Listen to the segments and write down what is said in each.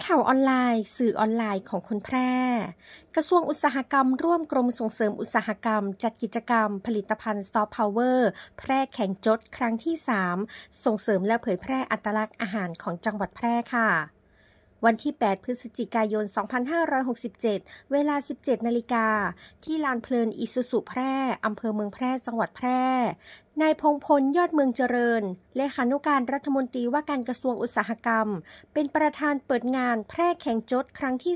ข่าวออนไลน์สื่อออนไลน์ของคนแพร่กระทรวงอุตสาหกรรมร่วมกรมส่งเสริมอุตสาหกรรมจัดกิจกรรมผลิตภัณฑ์ซอฟต์พาวเวอร์แพร่แข่งจดครั้งที่ 3ส่งเสริมและเผยแพร่อัตลักษณ์อาหารของจังหวัดแพร่ค่ะวันที่ 8 พฤศจิกายน 2567 เวลา 17 นาฬิกาที่ลานเพลินอิสุสุแพร่อำเภอเมืองแพร่จังหวัดแพร่นายพงษ์พลยอดเมืองเจริญเลขานุการรัฐมนตรีว่าการกระทรวงอุตสาหกรรมเป็นประธานเปิดงานแพร่แข่งจดครั้งที่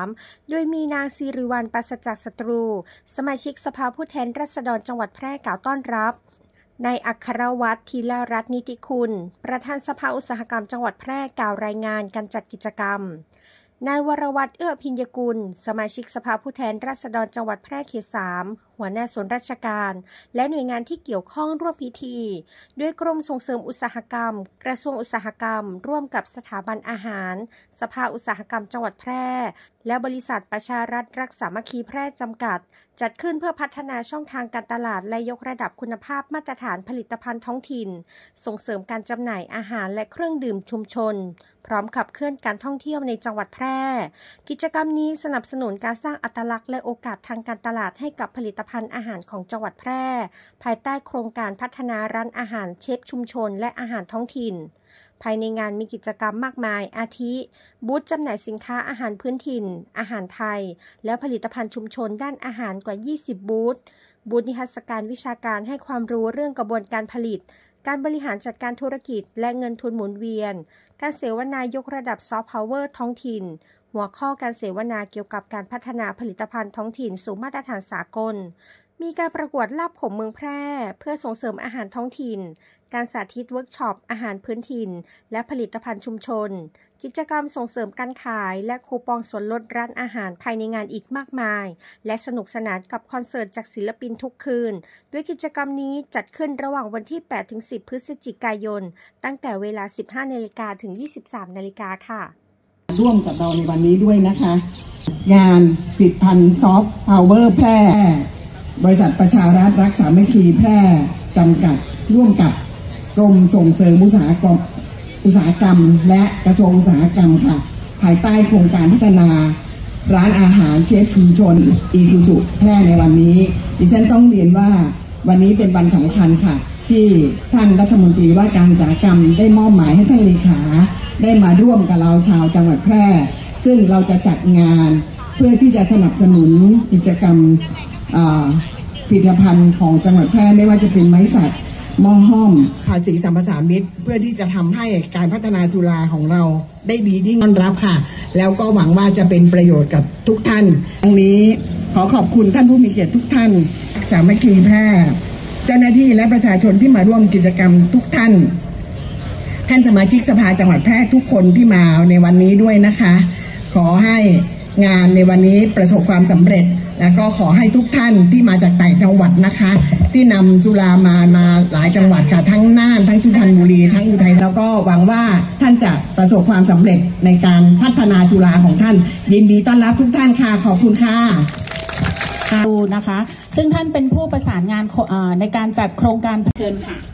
3 โดยมีนางศิริวัลย์ ปราศจากศัตรูสมาชิกสภาผู้แทนราษฎรจังหวัดแพร่กล่าวต้อนรับนายอัครวัฒน์ ธีรรัตน์ นิติคุณประธานสภาอุตสาหกรรมจังหวัดแพร่กล่าวรายงานการจัดกิจกรรมนายวรวัฒน์ เอื้อพิญญกุลสมาชิกสภาผู้แทนราษฎรจังหวัดแพร่เขต 3หัวหน้าส่วนราชการและหน่วยงานที่เกี่ยวข้องร่วมพิธีด้วยกรมส่งเสริมอุตสาหกรรมกระทรวงอุตสาหกรรมร่วมกับสถาบันอาหารสภาอุตสาหกรรมจังหวัดแพร่และบริษัทประชารัฐรักสามัคคีแพร่จำกัดจัดขึ้นเพื่อพัฒนาช่องทางการตลาดและยกระดับคุณภาพมาตรฐานผลิตภัณฑ์ท้องถิ่นส่งเสริมการจำหน่ายอาหารและเครื่องดื่มชุมชนพร้อมขับเคลื่อนการท่องเที่ยวในจังหวัดแพร่กิจกรรมนี้สนับสนุนการสร้างอัตลักษณ์และโอกาสทางการตลาดให้กับผลิตภัณฑ์อาหารของจังหวัดแพร่ภายใต้โครงการพัฒนาร้านอาหารเชฟชุมชนและอาหารท้องถิ่นภายในงานมีกิจกรรมมากมายอาทิบูธจำหน่ายสินค้าอาหารพื้นถิ่นอาหารไทยและผลิตภัณฑ์ชุมชนด้านอาหารกว่า20บูธนิทรรศการวิชาการให้ความรู้เรื่องกระบวนการผลิตการบริหารจัดการธุรกิจและเงินทุนหมุนเวียนการเสวนายกระดับซอฟต์พาวเวอร์ท้องถิ่นหัวข้อการเสวนาเกี่ยวกับการพัฒนาผลิตภัณฑ์ท้องถิ่นสู่มาตรฐานสากลมีการประกวดลาบขมเมืองแพร่เพื่อส่งเสริมอาหารท้องถิ่นการสาธิตเวิร์กช็อปอาหารพื้นถิ่นและผลิตภัณฑ์ชุมชนกิจกรรมส่งเสริมการขายและคูปองส่วนลดร้านอาหารภายในงานอีกมากมายและสนุกสนานกับคอนเสิร์ตจากศิลปินทุกคืนด้วยกิจกรรมนี้จัดขึ้นระหว่างวันที่ 8-10 พฤศจิกายนตั้งแต่เวลา 15 นาฬิกาถึง 23 นาฬิกาค่ะร่วมกับเราในวันนี้ด้วยนะคะงานผลิตภัณฑ์ซอฟต์พาวเวอร์แพร่บริษัทประชารัฐรักสามัคคีแพร่จำกัดร่วมกับกรมส่งเสริมอุตสาหกรรมและกระทรวงอุตสาหกรรมค่ะภายใต้โครงการพัฒนาร้านอาหารเชฟชุมชนอิสุสุแพร่ในวันนี้ดิฉันต้องเรียนว่าวันนี้เป็นวันสำคัญค่ะที่ท่านรัฐมนตรีว่าการอุตสาหกรรมได้มอบหมายให้ท่านเลขาได้มาร่วมกับเราชาวจังหวัดแพร่ซึ่งเราจะจัดงานเพื่อที่จะสนับสนุนกิจกรรมผลิตภัณฑ์ของจังหวัดแพร่ไม่ว่าจะเป็นไม้สักหม้อห้อมภาษีสัมปทานมิตรเพื่อที่จะทำให้การพัฒนาสุราของเราได้ดียิ่งต้อนรับค่ะแล้วก็หวังว่าจะเป็นประโยชน์กับทุกท่านตรงนี้ขอขอบคุณท่านผู้มีเกียรติทุกท่านสามัคคีแพร่เจ้าหน้าที่และประชาชนที่มาร่วมกิจกรรมทุกท่านสมาชิกสภาจังหวัดแพร่ทุกคนที่มาในวันนี้ด้วยนะคะขอให้งานในวันนี้ประสบความสำเร็จแล้วก็ขอให้ทุกท่านที่มาจากต่างจังหวัดนะคะที่นำสุรามาหลายจังหวัดค่ะทั้งน่านทั้งสุพรรณบุรีทั้งอุทัยแล้วก็หวังว่าท่านจะประสบความสำเร็จในการพัฒนาสุราของท่านยินดีต้อนรับทุกท่านค่ะขอบคุณค่ะนะคะซึ่งท่านเป็นผู้ประสานงานในการจัดโครงการเชิญค่ะ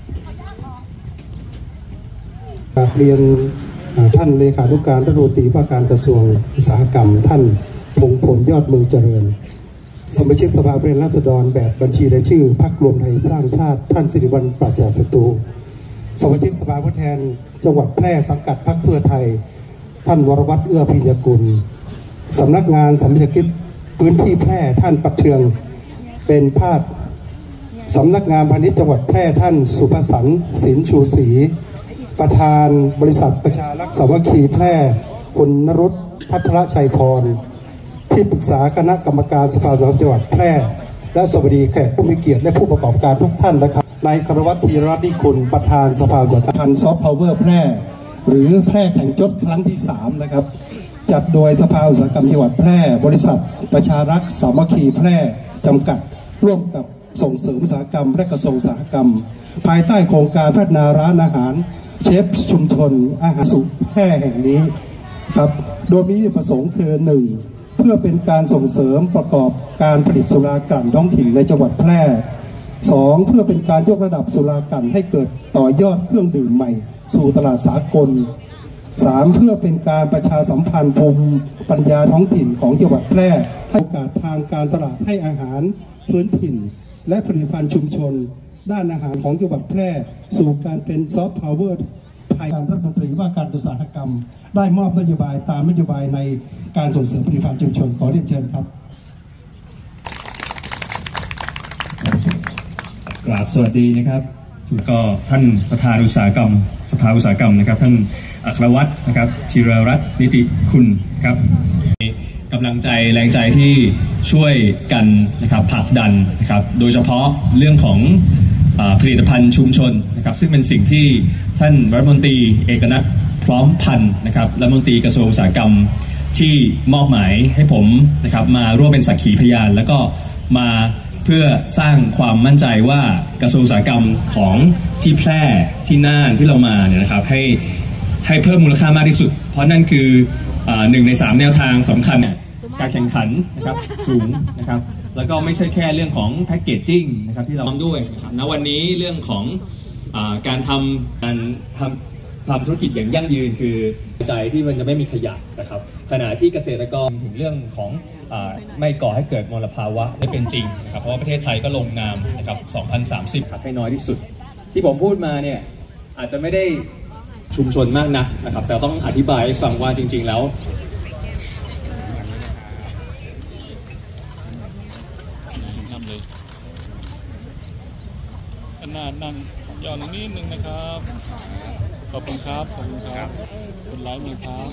เรียนท่านเลขานุการรัฐมนตรีว่าการกระทรวงอุตสาหกรรมท่านพงษ์พลยอดเมืองเจริญสมาชิกสภาผู้แทนราษฎรแบบบัญชีรายชื่อพรรครวมไทยสร้างชาติท่านศิริวัลย์ ปราศจากศัตรูสมาชิกสภาผู้แทนจังหวัดแพร่สังกัดพรรคเพื่อไทยท่านวรวัฒน์ เอื้อพิญญกุลสำนักงานสัมพันธกิจพื้นที่แพร่ท่านปัดเทืองเป็นภาคสำนักงานพาณิชย์จังหวัดแพร่ท่านสุภสันต์สินชูศรีประธานบริษัทประชารักสามัคคีแพร่คุณนรุต ภัทรชัยพรที่ปรึกษาคณะกรรมการสภาสังคมจังหวัดแพร่และสวัสดีแขกผู้มีเกียรติและผู้ประกอบการทุกท่านนะครับนายคารวัฒน์ ธีรรัตน์ นิคุณประธานสภาอุตสาหกรรมซอฟต์พาวเวอร์แพร่หรือแพร่แข่งจดครั้งที่ 3นะครับจัดโดยสภาอุตสาหกรรมจังหวัดแพร่บริษัทประชารักสามัคคีแพร่จำกัดร่วมกับส่งเสริมอุตสาหกรรมและกระทรวงอุตสาหกรรมภายใต้โครงการพัฒนาร้านอาหารเชฟชุมชนอาหารสุแพร่แห่งนี้ครับโดยมีประสงค์คือ 1. เพื่อเป็นการส่งเสริมประกอบการผลิตสุรากลั่นท้องถิ่นในจังหวัดแพร่ 2. เพื่อเป็นการยกระดับสุรากลั่นให้เกิดต่อยอดเครื่องดื่มใหม่สู่ตลาดสากล 3. เพื่อเป็นการประชาสัมพันธ์ภูมิปัญญาท้องถิ่นของจังหวัดแพร่ให้โอกาสทางการตลาดให้อาหารพื้นถิ่นและผลิตภัณฑ์ชุมชนด้านอาหารของจังหวัดแพร่สู่การเป็นซอฟต์พาวเวอร์ภายการรัฐมนตรีว่าการอุตสาหกรรมได้มอบนโยบายตามนโยบายในการส่งเสริมผลิตภัณฑ์ชุมชนขอเรียนเชิญครับกราบสวัสดีนะครับก็ท่านประธานอุตสาหกรรมสภาอุตสาหกรรมนะครับท่านอัครวัฒน์นะครับธีรรัตน์นิติคุณครับกำลังใจแรงใจที่ช่วยกันนะครับผลักดันนะครับโดยเฉพาะเรื่องของผลิตภัณฑ์ชุมชนนะครับซึ่งเป็นสิ่งที่ท่านรัฐมนตรีเอกนัทพร้อมพันธ์นะครับรัฐมนตรีกระทรวงอุตสาหกรรมที่มอบหมายให้ผมนะครับมาร่วมเป็นสักขีพยานแล้วก็มาเพื่อสร้างความมั่นใจว่ากระทรวงอุตสาหกรรมของที่แพร่ที่น่านที่เรามาเนี่ยนะครับให้เพิ่มมูลค่ามากที่สุดเพราะนั่นคือ1 ใน 3แนวทางสำคัญเนี่ยการแข่งขันนะครับสูงนะครับแล้วก็ไม่ใช่แค่เรื่องของแพคเกจจิ้งนะครับที่เราทำด้วยนะครับณวันนี้เรื่องของการทำธุรกิจอย่างยั่งยืนคือใจที่มันจะไม่มีขยะนะครับขณะที่เกษตรกรถึงเรื่องของไม่ก่อให้เกิดมลภาวะได้เป็นจริงนะครับเพราะว่าประเทศไทยก็ลงนามนะครับ2030ครับให้น้อยที่สุดที่ผมพูดมาเนี่ยอาจจะไม่ได้ชุมชนมากนักนะครับแต่ต้องอธิบายให้ฟังว่าจริงๆแล้วนั่งย่อลงนิดนึงนะครับขอบคุณครับขอบคุณครับคุณไลฟ์มีครับ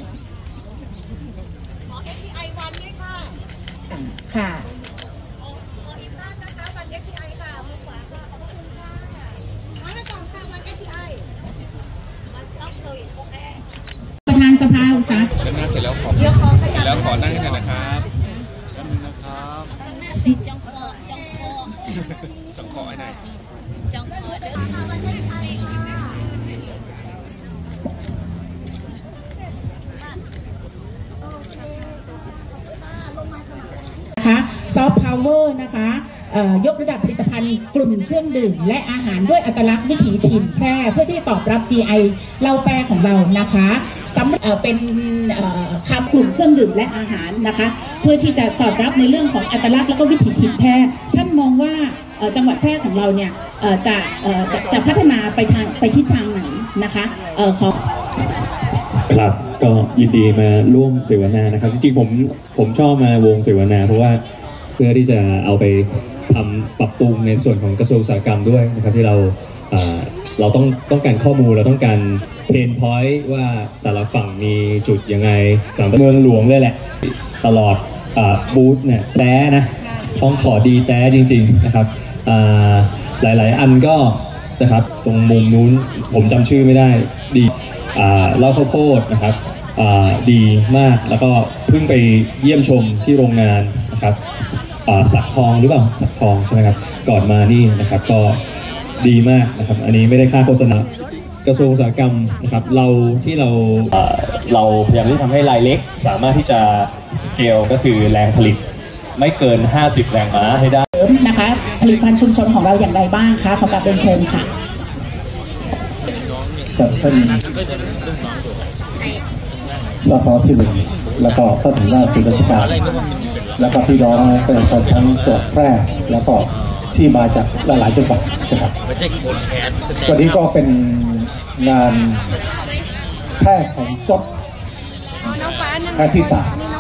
FPI วันนี้ค่ะค่ะขออีกท่านนะคะวัน FPI ค่ะมือขวาค่ะขอบคุณค่ะมาให้ก่อนค่ะวัน FPI มันต้องเลยโอเคประธานสภาอุตสาหกรรมเดินหน้าเสร็จแล้วขอนั่งกันนะครับแป๊บนึงนะครับข้างหน้าสิจังคอไอ้ไหนจังคอเด้อนะคะซอฟต์พาวเวอร์นะคะยกระดับผลิตภัณฑ์กลุ่มเครื่องดื่มและอาหารด้วยอัตลักษณ์วิถีถิ่นแพร่เพื่อที่จะตอบรับ GI เล่าแปรของเรานะคะสำหรับเป็นคำกลุ่มเครื่องดื่มและอาหารนะคะเพื่อที่จะสอดรับในเรื่องของอัตลักษณ์แล้วก็วิถีถิ่นแพร่ท่านมองว่าจังหวัดแพร่ของเราเนี่ยจะพัฒนาไปทิศทางไหนนะคะขอครับก็ยินดีมาร่วมเสวนานะครับจริงๆผมชอบมาวงเสวนาเพราะว่าเพื่อที่จะเอาไปทำปรับปรุงในส่วนของกระทรวงอุตสาหกรรมด้วยนะครับที่เราต้องการข้อมูลเราต้องการเพนพอยต์ว่าแต่ละฝั่งมีจุดยังไงสามเมืองหลวงเลยแหละตลอดบูธเนี่ยแต้นะท้องขอดีแต้จริงๆนะครับหลายๆอันก็นะครับตรงมุมนู้นผมจำชื่อไม่ได้ดีเล่าข้าวโพดนะครับดีมากแล้วก็เพิ่งไปเยี่ยมชมที่โรงงานนะครับสักทองหรือเปล่าสักทองใช่ไหมครับก่อนมานี่นะครับก็ดีมากนะครับอันนี้ไม่ได้ค่าโฆษณากระทรวงอุตสาหกรรมนะครับเราพยายามที่ทำให้รายเล็กสามารถที่จะสเกลก็คือแรงผลิตไม่เกิน50แรงม้าให้ได้นะคะผลิตภัณฑ์ชุมชนของเราอย่างไรบ้างคะขอกราบเรียนเชิญค่ะกับท่านสส.สิริแล้วก็ท่านหัวหน้าส่วนราชการแล้วก็พี่น้องประชาชนจังหวัดแพร่แล้วก็ที่มาจากหลายๆจังหวัดนะครับวันนี้ก็เป็นงานแพร่แข่งจดครั้งที่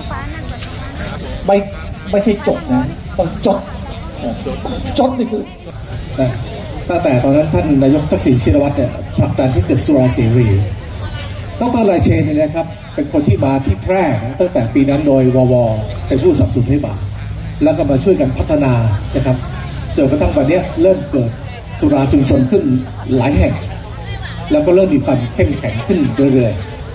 3ไม่ใช่จดนะต้องจดนี่คือตั้งแต่ตอนนั้นท่านนายกทักษิณชินวัตรเนี่ยผลักดันให้เกิดสุราเสรีดร.ลายเชนเนี่ยนะครับเป็นคนที่มาที่แพร่ตั้งแต่ปีนั้นโดยววเป็นผู้สนับสนุนให้มาแล้วก็มาช่วยกันพัฒนานะครับจนกระทั่งวันนี้เริ่มเกิดสุราชุมชนขึ้นหลายแห่งแล้วก็เริ่มมีความเข้มแข็งขึ้นเรื่อย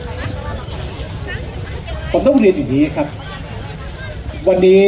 ๆผมต้องเรียนอย่างนี้ครับวันนี้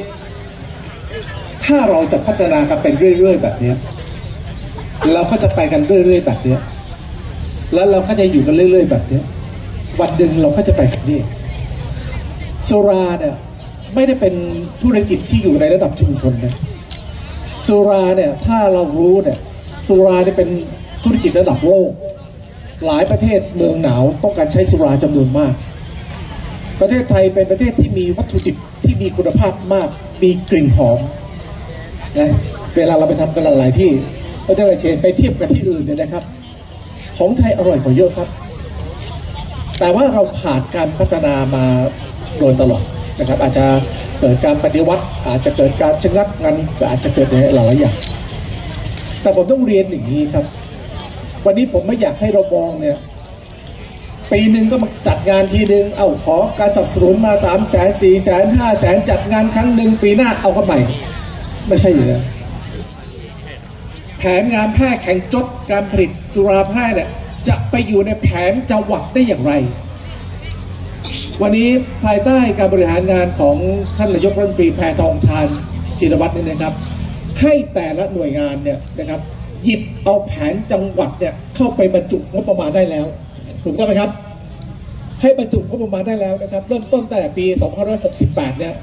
ถ้าเราจะพัฒนากันเป็นเรื่อยๆแบบนี้เราก็จะไปกันเรื่อยๆแบบนี้แล้วเราก็จะอยู่กันเรื่อยๆแบบนี้วันหนึ่งเราก็จะไปที่นี่สุราเนี่ยไม่ได้เป็นธุรกิจที่อยู่ในระดับชุมชนนะสุราเนี่ยถ้าเรารู้เนี่ยสุราเนี่ยเป็นธุรกิจระดับโลกหลายประเทศเมืองหนาวต้องการใช้สุราจำนวนมากประเทศไทยเป็นประเทศที่มีวัตถุดิบที่มีคุณภาพมากมีกลิ่นหอมนะเวลาเราไปทำกันหลายที่เราจะไปเทียบกับที่อื่นเนี่ยนะครับของไทยอร่อยกว่าเยอะครับแต่ว่าเราขาดการพัฒนามาโดยตลอดนะครับอาจจะเกิดการปฏิวัติอาจจะเกิดการชะงักงันอาจจะเกิดหลายอย่างแต่ผมต้องเรียนอย่างนี้ครับวันนี้ผมไม่อยากให้เรามองเนี่ยปีหนึ่งก็มาจัดงานทีหนึ่งขอการสนับสนุนมา300,000 400,000 500,000จัดงานครั้งหนึ่งปีหน้าเอาเข้าใหม่ไม่ใช่อยู่แล้วแผนงานแพร่แข่งจดการผลิตสุราแพร่เนี่ยจะไปอยู่ในแผนจังหวัดได้อย่างไรวันนี้ภายใต้การบริหารงานของท่านนายกรัฐมนตรีแพทองธารจิรวัตรนี่นะครับให้แต่ละหน่วยงานเนี่ยนะครับหยิบเอาแผนจังหวัดเนี่ยเข้าไปบรรจุงบประมาณได้แล้วถูกต้องไหมครับให้บรรจุงบประมาณได้แล้วนะครับเริ่มต้นแต่ปี2568เนี่ย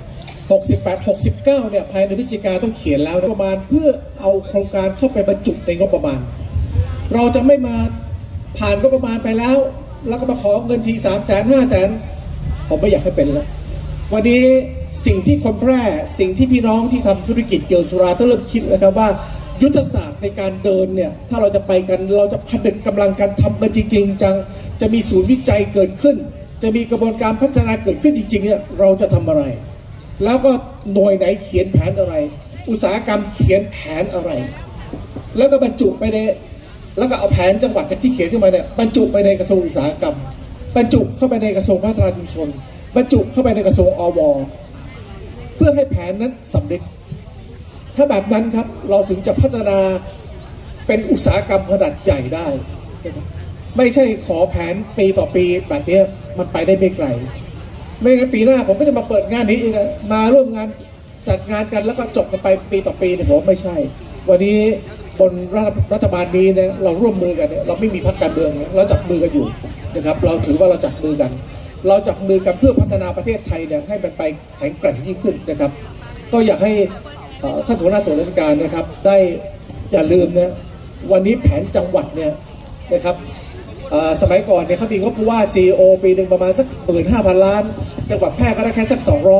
68-69เนี่ยภายในพฤศจิกาต้องเขียนแล้วประมาณเพื่อเอาโครงการเข้าไปบรรจุในงบประมาณเราจะไม่มาผ่านงบประมาณไปแล้วก็มาขอเงินที300,000 500,000ผมไม่อยากให้เป็นแล้ววันนี้สิ่งที่คนแพร่สิ่งที่พี่น้องที่ทำธุรกิจเกี่ยวกับสุราต้องเริ่มคิดนะครับว่ายุทธศาสตร์ในการเดินเนี่ยถ้าเราจะไปกันเราจะผนึกกำลังกันทำกันจริงๆจังจะมีศูนย์วิจัยเกิดขึ้นจะมีกระบวนการพัฒนาเกิดขึ้นจริงๆเนี่ยเราจะทำอะไรแล้วก็หน่วยไหนเขียนแผนอะไรอุตสาหกรรมเขียนแผนอะไรแล้วก็บรรจุไปในแล้วก็เอาแผนจังหวัดที่เขียนขึ้นมาเนี่ยบรรจุไปในกระทรวงอุตสาหกรรมบรรจุเข้าไปในกระทรวงพัฒนาชุมชนบรรจุเข้าไปในกระทรวงอว.เพื่อให้แผนนั้นสำเร็จถ้าแบบนั้นครับเราถึงจะพัฒนาเป็นอุตสาหกรรมขนาดใหญ่ได้ไม่ใช่ขอแผนปีต่อปีแบบนี้มันไปได้ไม่ไกลไม่งั้นปีหน้าผมก็จะมาเปิดงานนี้อีกมาร่วมงานจัดงานกันแล้วก็จบกันไปปีต่อปีเนี่ยผมไม่ใช่วันนี้บนรัฐบาลนี้เนี่ยเราร่วมมือกันเนี่ยเราไม่มีพรรคการเมืองเราจับมือกันอยู่นะครับเราถือว่าเราจับมือกันเพื่อพัฒนาประเทศไทยเนี่ยให้มันไปแข็งแกร่งยิ่งขึ้นนะครับก็อยากให้ท่านหัวหน้าส่วนราชการนะครับได้อย่าลืมนะวันนี้แผนจังหวัดเนี่ยนะครับสมัยก่อนเนี่ยเขามีงบผู้ว่า CEO ปีหนึ่งประมาณสัก 15,000 ล้านจังหวัดแพร่ก็ได้แค่สัก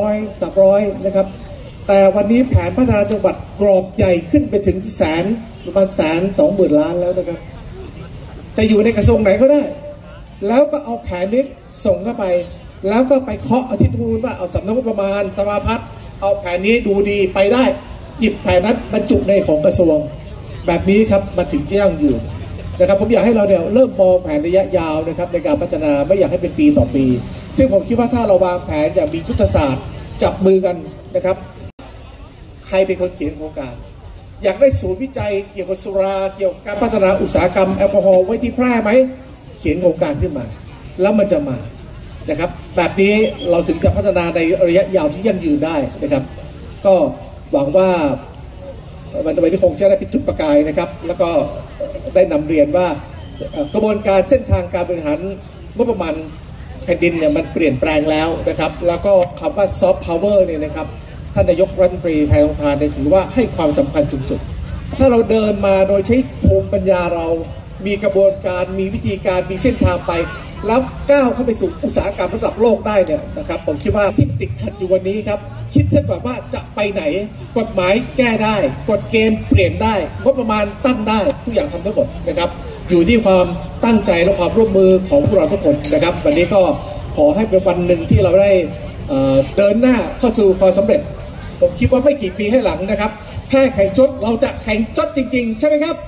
200-300นะครับแต่วันนี้แผนพัฒนาจังหวัดกรอบใหญ่ขึ้นไปถึงประมาณ120,000 ล้านแล้วนะครับแต่อยู่ในกระทรวงไหนก็ได้แล้วก็เอาแผนนี้ส่งเข้าไปแล้วก็ไปเคาะที่ตรงนู้นว่าเอาสำนักงบประมาณสภาพัฒน์เอาแผนนี้ดูดีไปได้หยิบแผนนั้นบรรจุในของกระทรวงแบบนี้ครับมาถึงจะยั่งยืนนะครับผมอยากให้เราเนี่ยเริ่มมองแผนระยะยาวนะครับในการพัฒนาไม่อยากให้เป็นปีต่อปีซึ่งผมคิดว่าถ้าเราวางแผนอย่างมียุทธศาสตร์จับมือกันนะครับใครเป็นคนเขียนโครงการอยากได้ศูนย์วิจัยเกี่ยวกับสุราเกี่ยวกับการพัฒนาอุตสาหกรรมแอลกอฮอล์ไว้ที่แพร่ไหมเขียนโครงการขึ้นมาแล้วมันจะมานะครับแบบนี้เราถึงจะพัฒนาในระยะยาวที่ยั่งยืนได้นะครับก็หวังว่าวันนี้คงจะได้เป็นจุดประกายนะครับแล้วก็ได้นำเรียนว่ากระบวนการเส้นทางการบริหารงบประมาณแผ่นดินเนี่ยมันเปลี่ยนแปลงแล้วนะครับแล้วก็คำว่าซอฟต์พาวเวอร์เนี่ยนะครับท่านนายกรัฐมนตรีแพทองธารได้ถือว่าให้ความสำคัญสูงสุดถ้าเราเดินมาโดยใช้ภูมิปัญญาเรามีกระบวนการมีวิธีการมีเส้นทางไปแล้วก้าวเข้าไปสู่อุตสาหกรรมระดับโลกได้เนี่ยนะครับผมคิดว่าที่ติดขัดอยู่วันนี้ครับคิดซะก่อนว่าจะไปไหนกฎหมายแก้ได้กฎเกณฑ์เปลี่ยนได้งบประมาณตั้งได้ทุกอย่างทำได้หมดนะครับอยู่ที่ความตั้งใจและความร่วมมือของพวกเราทุกคนนะครับวันนี้ก็ขอให้เป็นวันหนึ่งที่เราได้เดินหน้าเข้าสู่ความสำเร็จผมคิดว่าไม่กี่ปีให้หลังนะครับแค่แข่งจดเราจะแข่งจดจริงๆใช่ไหมครับ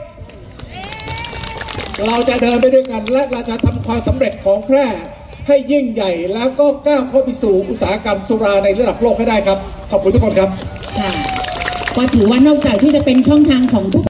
เราจะเดินไปด้วยกันและเราจะทำความสำเร็จของแพร่ให้ยิ่งใหญ่แล้วก็ก้าวเข้าไปสู่อุตสาหกรรมสุราในระดับโลกให้ได้ครับขอบคุณทุกคนครับก็ถือว่านอกจากที่จะเป็นช่องทางของทุก